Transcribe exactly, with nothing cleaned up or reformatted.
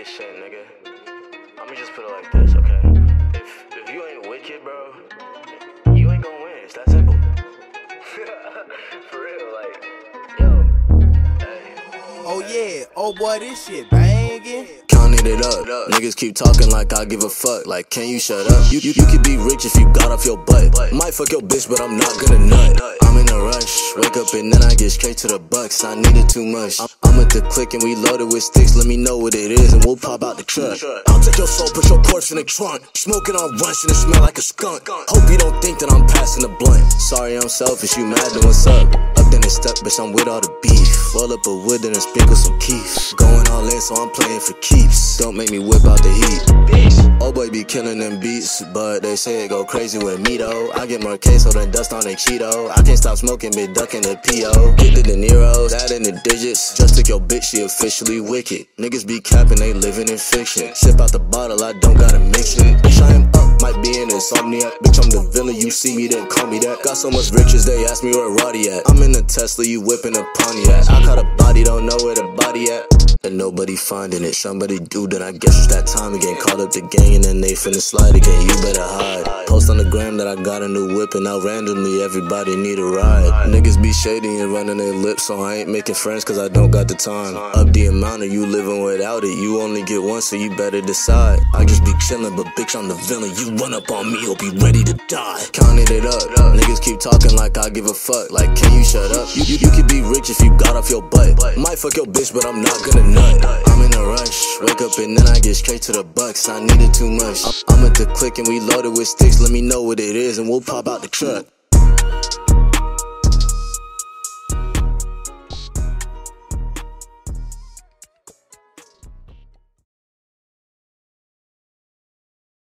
wicked shit, nigga. I'ma just put it like this, okay? If if you ain't wicked, bro, you ain't gonna win. It's that simple. For real, like, yo, hey. Oh yeah, oh boy, this shit bangin'. Counting it up. Niggas keep talking like I give a fuck. Like, can you shut up? You, you, you could be rich if you got off your butt. Might fuck your bitch, but I'm not gonna nut. I'm in a rush. Wake up and then I get straight to the bucks. I needed too much. I'm, I'm at the click and we loaded with sticks. Let me know what it is and we'll pop out the truck. I'll take your soul, put your corpse in the trunk. Smoking on rush and it smell like a skunk. Hope you don't think that I'm passing the blunt. Sorry, I'm selfish. You mad? Then what's up? Up then it's stuck, bitch. I'm with all the beef. Roll up a wood and then sprinkle some keef. Going all in, so I'm playing for keeps. Don't make me whip out the heat. Oh boy be killing them beats, but they say it go crazy with me though. I get more queso than dust on a Cheeto. I can't stop smoking, been ducking the P O. Get the De Niro's, adding the digits. Just took your bitch, she officially wicked. Niggas be capping, they living in fiction. Sip out the bottle, I don't gotta mix it. Bitch, I am up, might be an insomniac. Bitch, I'm the villain, you see me, then call me that. Got so much riches, they ask me where Roddy at. I'm in a Tesla, you whipping a Pontiac. I caught a body, don't know where the body at. And nobody finding it, somebody do, then I guess it's that time again. Caught up the gang and then they finna slide again, you better hide. Post on the gram that I got a new whip and now randomly everybody need a ride. Niggas be shady and running their lips, so I ain't making friends cause I don't got the time. Up the amount of you living without it, you only get one so you better decide. I just be chillin', but bitch I'm the villain, you run up on me, you'll be ready to die. Counting it up, niggas keep talking like I give a fuck. Like, can you shut up? You, you, you could be rich if you got off your butt. Might fuck your bitch, but I'm not gonna nut. I'm in a rush, wake up and then I get straight to the bucks. I needed too much. I'm at the click and we loaded with sticks. Let me know what it is and we'll pop out the truck.